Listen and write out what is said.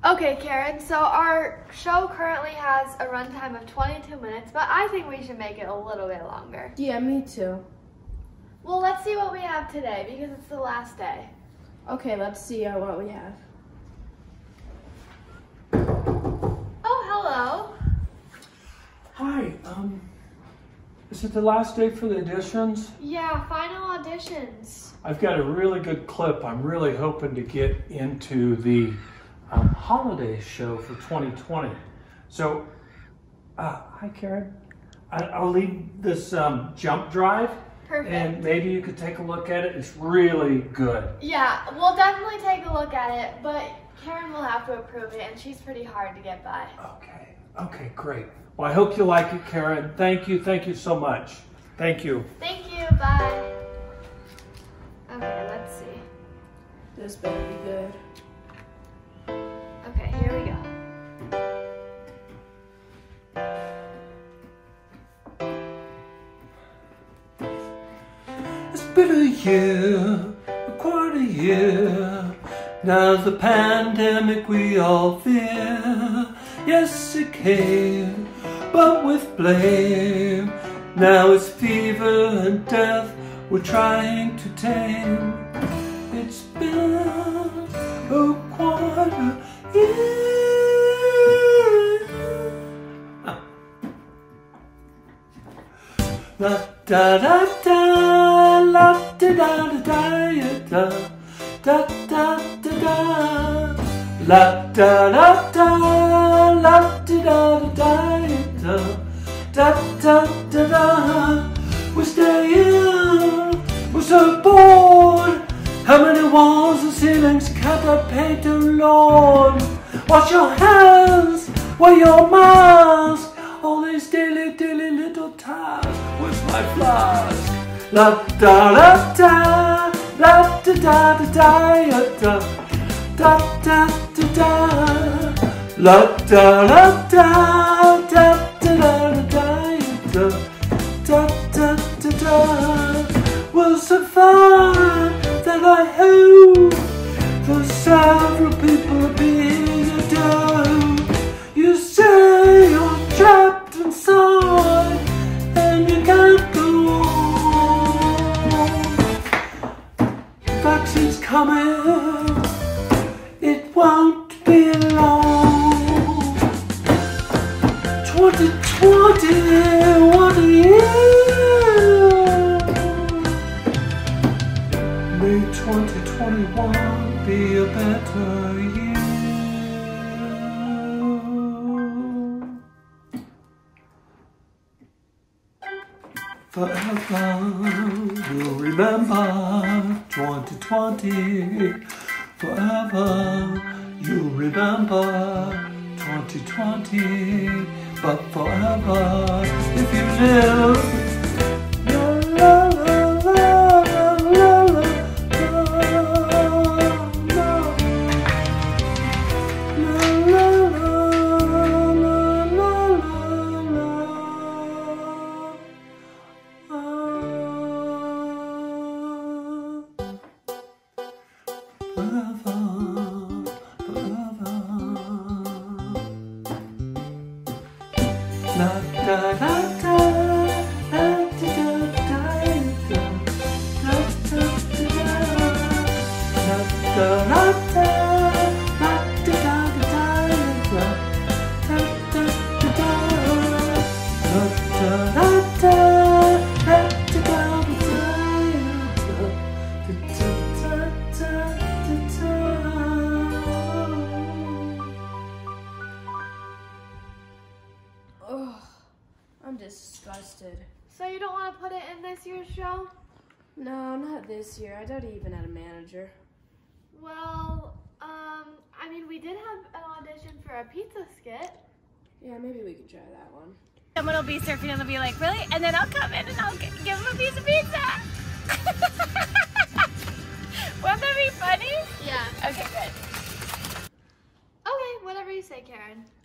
Okay, Karen, so our show currently has a runtime of 22 minutes, but I think we should make it a little bit longer. Yeah, me too. Well, let's see what we have today because it's the last day. Okay, let's see what we have. Oh, hello. Hi, is it the last day for the auditions? Yeah, final auditions. I've got a really good clip. I'm really hoping to get into the holiday show for 2020. So, hi Karen. I'll leave this jump drive. Perfect. And maybe you could take a look at it. It's really good. Yeah, we'll definitely take a look at it, but Karen will have to approve it, and she's pretty hard to get by. Okay, great. Well, I hope you like it, Karen. Thank you so much. Thank you. Thank you, bye. Okay, let's see. This better be good. Okay, here we go. It's been a year, quite a year. Now's the pandemic we all fear. Yes, it came, but with blame. Now it's fever and death we're trying to tame. It's been quite a year. La da da da, la da da da da da da da da, la da da da, la da da da da da da da. We're staying, we're so bored. How many walls and ceilings can't I paint alone? Wash your hands, wear your mask. All these daily little tasks. Where's my flask? La da da da, la da da da da da da da da, la da da da da da da da da da da. We'll survive. That I hope for several people being a dope. You say you're trapped inside and you can't go on. Vaccine's coming, it won't be long. 2020, what a year. May 2021 be a better year. Forever we'll remember 2020. Forever you'll remember 2020. But forever if you live. I'm disgusted. So you don't want to put it in this year's show? No, not this year. I doubt he even had a manager. Well, I mean, we did have an audition for a pizza skit. Yeah, maybe we could try that one. Someone will be surfing and they'll be like, really? And then I'll come in and I'll give him a piece of pizza. Won't that be funny? Yeah. Okay, good. Okay, whatever you say, Karen.